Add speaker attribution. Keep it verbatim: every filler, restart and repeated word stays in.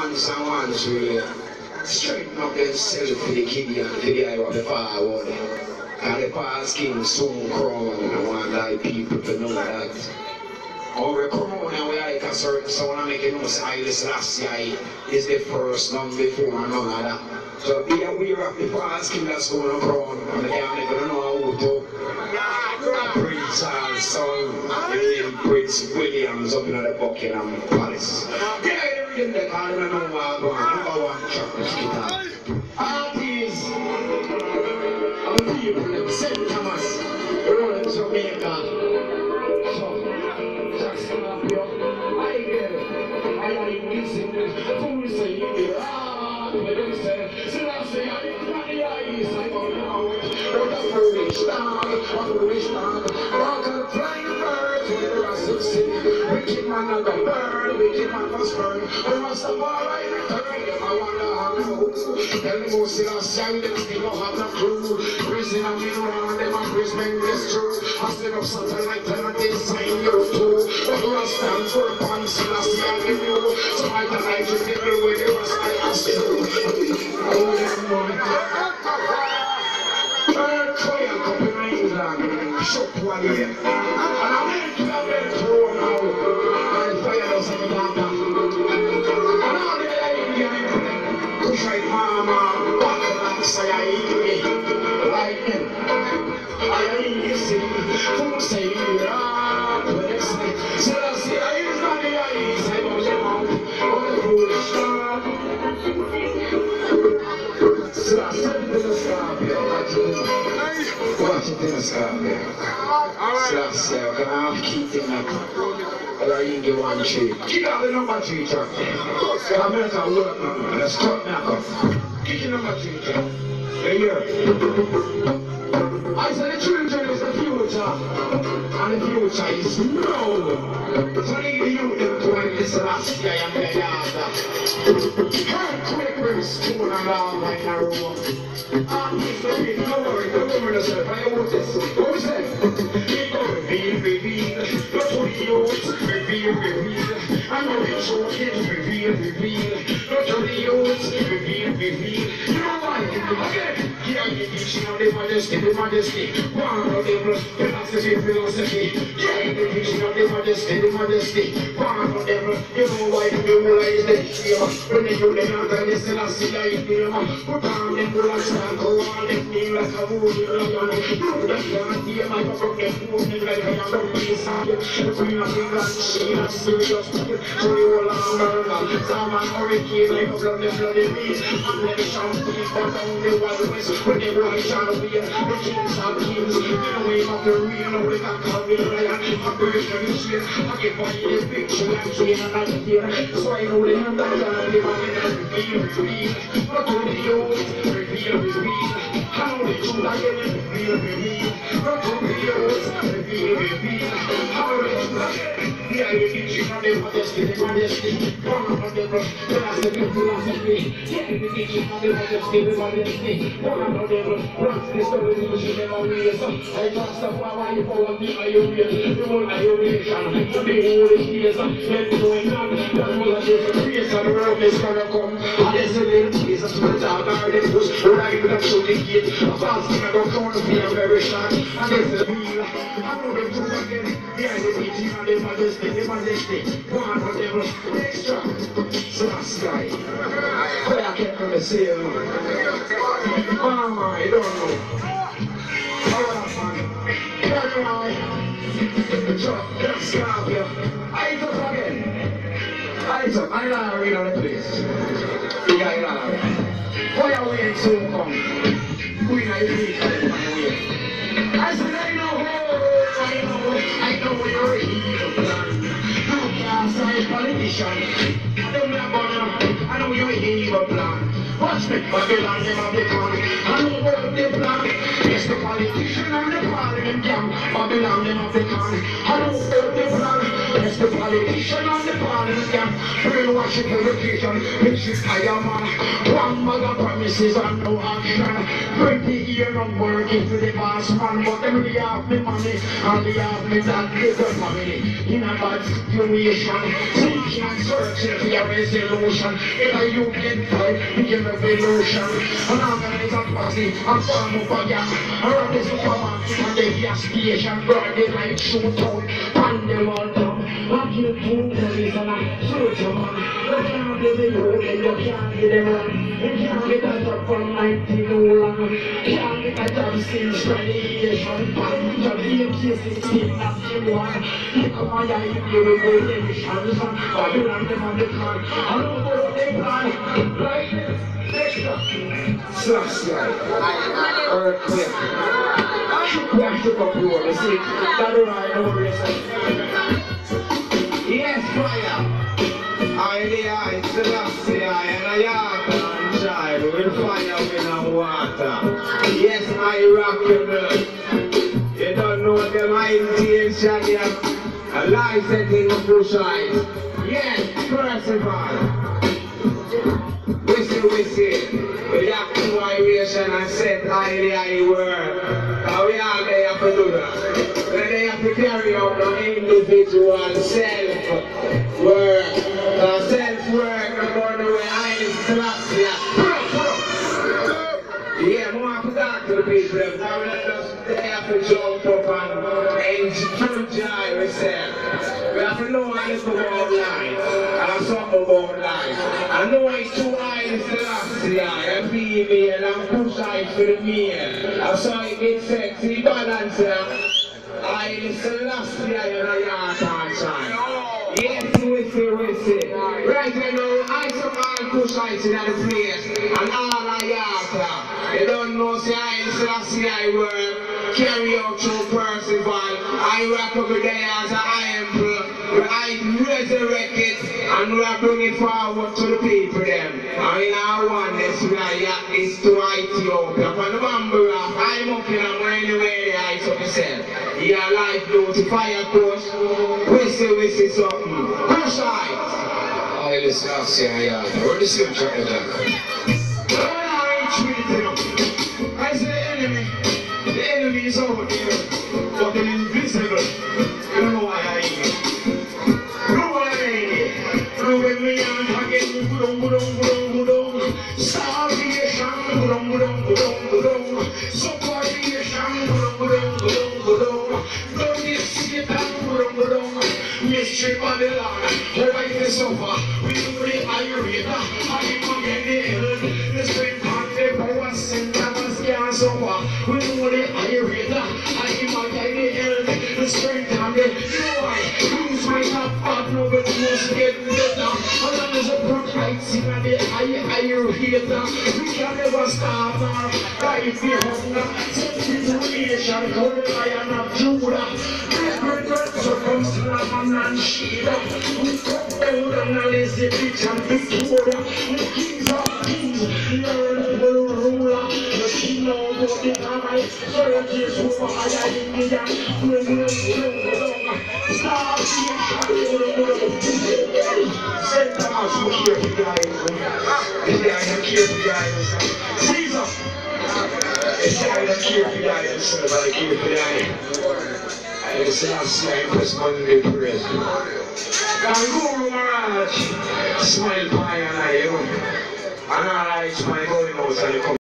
Speaker 1: once and once really straighten up themselves for the kid and for the eye of the forward. And the past king soon crown and I want thy people to know that. When we come on and we like a certain sound and make you know say Haile Selassie is the first, none before and none of that. So be aware of the past king that's going to crown and they can't even know how to. Prince Charles' son, the name Prince Williams up in the Buckingham Palace. Yeah, everything they call him, I know what I'm going. Number one chocolate guitar. Artists, and the people, them Saint Thomas, rolling Jamaica. So, Jackson up here, I get it. I ain't missing this. Fool say you be ah, but them say, so I say, I ain't got the eyes, I don't know. Don't have to reach down, want to reach down. Walk on flying birds with the succeed. Wicked man of the bird, wicked man must burn. We must have all right return them. I wonder how to know. Tell me who's in our side, they don't have no clue. Prison and me around them and prison is true. I set up something like that and they sign you too. But the rest stand for a pants and I see I give you. So I can like you people with the rest I ask you. Oh, yeah, man. Bird try and come in England. Shop one year. And I'm in to have it through now. And fire does any matter. And all the Indian push right mama. Walk along say I eat me. Like him. I ain't listening. Fool say ah, but it's me. So I say I use not the eyes. I don't let out. Oh, the foolish God. So I said to the sky, watch it in the sky. Slash, I'm gonna have keep in that. But I didn't get one tree. Keep out the number three truck. I'm gonna tell you work now. Let's cut now. Keep the number three truck. Hey, here. I said the children is the future. And the future is now. So leave the youth them to when this last guy and the yard. Earthquake brings stone and lava in a room. And if the people don't worry, don't worry yourself. I want this. What we say? Reveal, reveal, not only youth, reveal, reveal, and the rich old kids, reveal, reveal, not only youth, reveal, reveal, you know why, again, here you teaching of the majesty, the majesty, one of them, philosophy, philosophy, yeah, the teaching of the majesty, the majesty, one of them, you know why, you realize that, when they do the other, they still have to see like them, put on them, go and stand, go on them, kneel like a movie, you know, you can't hear my fucking movie, like I am the peace of it. Between us England, she has serious people. So you will have murder. Some man hurricane like a bloody bloody beast. And then the champagne but down the wild west. When they run shall be the kings of kings. In the wave of the real, now they can come in lion. I'm British and shit. I get money in the picture like chain and like here. So I know they have that kind of money that reveal, reveal. Not only yours, reveal, reveal. How they do that again, reveal, reveal. Not only yours, reveal, reveal. How they do that again. Yeah, you teaching on the majesty, the majesty. One of them, philosophy, philosophy. Yeah, you teaching on the majesty, the majesty. One of them, rocks this revolution, never waste. I trust the power you follow the iron, the whole iron, the holy years. Let me know it now. That will have the grace and the world is gonna come. And there's a little piece of the dark garden bush. When I give them to the gate, a fast thing I don't count to be a very short. And there's a wheel. I know them to again. Yeah, the teaching on the majesty, the majesty. One of them, extra. So that's guy. But I can't really say it. Mama, I don't know. Alright, man. Alright. Chuck, let's go here. Eyes up again. Eyes up. I'm not reading on the place. You got it all right. Why are we in soon come? We know you need to let my way. I said, I know, I know, I know you're a evil plan. You can't say politician. I don't know about them. I know you're a evil plan. Watch me, Babylon, them have the con. I know about the plan. Yes, the politician and the parliament gang. Babylon, them have the con. I know about the plan. Yes, the politician and the parliament gang. Brainwashing education, which is higher man. One bag of promises and no action. Twenty years of working for the boss man, but them really have me money and they have me that little family. In a bad situation, seeking and searching for your resolution. If I you get fight, begin revolution. An organizer party and form up a gang. Around the supermarket and the gas station, burn the light shoot out, pan them all down. I kill two police and I shoot a man. You can't get the road and you can't get the run. You can't get a job from nineteen oh long. You can't get a job since radiation. Pan job here, K sixteen, that's the one. You come on, you will go elections. Babylon, them on the plan. I don't know what they plan. Like this, next up. Slash light. Earthquake. We have to come to one, you see. That's right, don't worry yourself. Yes, fire. I the eye, Selassie, and I am and child with fire, wind and water. Yes, I rockable. You don't know the mighty and shaggy. A life setting of two sides. Yes, Percival. Whistle, whistle. We have to vibration and set I the eye word. Now we are there to do that. When they have to carry out the individual self-work. The self-work, I'm going to way I is class. Yeah, more have to talk to the people. Now we just they have to jump up and enjoy ourselves. We have to know a little about life and something about life. I know it's too high in Selassie, and female and push eyes for the male. I saw it get sexy, balance here. I is Selassie and I am sunshine. Yes, we see, we see. Right now, I some all push eyes in the place, and all I have. You don't know, say I is Selassie I work, carry out through Percival. I rock over there as an emperor. I resurrect it and we are bringing it forward to the people them. And in our oneness we are is to Ethiopia. From the bamboo rock, I'm up in and anywhere the eyes of yourself. Your life go to fire course. We see, we see something. Push eyes. I listen, I'll say, yeah. Where the same track is that? I say the enemy. The enemy is over there. But they're invisible. You don't know why I am. When we are again, gudong gudong gudong gudong, starvation, gudong gudong gudong gudong, supplication, gudong gudong gudong gudong, dirty Satan, gudong gudong, mystery Babylon, where I suffer, we do the irate, I am again the hell, the strength of the power center was can't suffer, we do the irate, I am again the hell, the strength of the joy, lose my top part, no but must get as long as a good heights in the eye, I hater. We can never stop our life be hunger. Situation, good lion of Judah. Different circumstance and Sheba. We come down and lazy bitch and Victoria. The kings of kings, learn the ruler. The king of the time, searches over higher in the young. We will go stop Send them out to care for guys. This guy don't care for guys. Caesar! This guy don't care for guys. Somebody care for guys. And it's not saying this Monday praise. Guru Maharaj, smile pie and I, you know. And I like smile going out and you come.